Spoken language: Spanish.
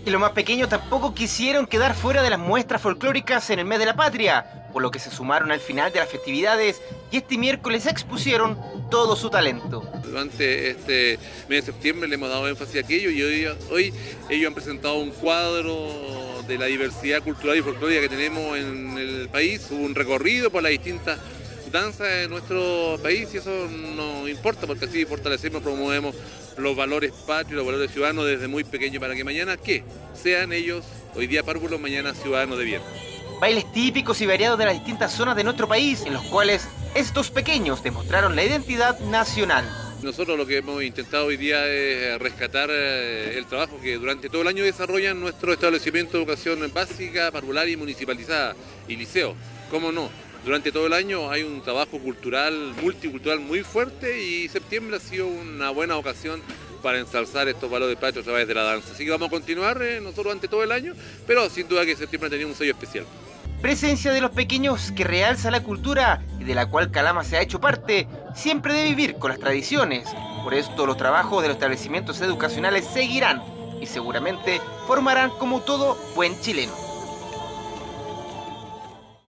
Y los más pequeños tampoco quisieron quedar fuera de las muestras folclóricas en el mes de la patria, por lo que se sumaron al final de las festividades y este miércoles expusieron todo su talento. Durante este mes de septiembre le hemos dado énfasis a aquello y hoy ellos han presentado un cuadro de la diversidad cultural y folclórica que tenemos en el país, un recorrido por las distintas danzas de nuestro país y eso nos importa porque así fortalecemos, promovemos los valores patrios, los valores ciudadanos desde muy pequeños para que mañana, ¿qué? Sean ellos hoy día párvulos, mañana ciudadanos de bien. Bailes típicos y variados de las distintas zonas de nuestro país, en los cuales estos pequeños demostraron la identidad nacional. Nosotros lo que hemos intentado hoy día es rescatar el trabajo que durante todo el año desarrollan nuestro establecimiento de educación básica, parvular y municipalizada y liceo. ¿Cómo no? Durante todo el año hay un trabajo cultural, multicultural muy fuerte y septiembre ha sido una buena ocasión para ensalzar estos valores patrios a través de la danza. Así que vamos a continuar nosotros durante todo el año, pero sin duda que septiembre ha tenido un sello especial. Presencia de los pequeños que realza la cultura y de la cual Calama se ha hecho parte, siempre de vivir con las tradiciones. Por esto los trabajos de los establecimientos educacionales seguirán y seguramente formarán como todo buen chileno.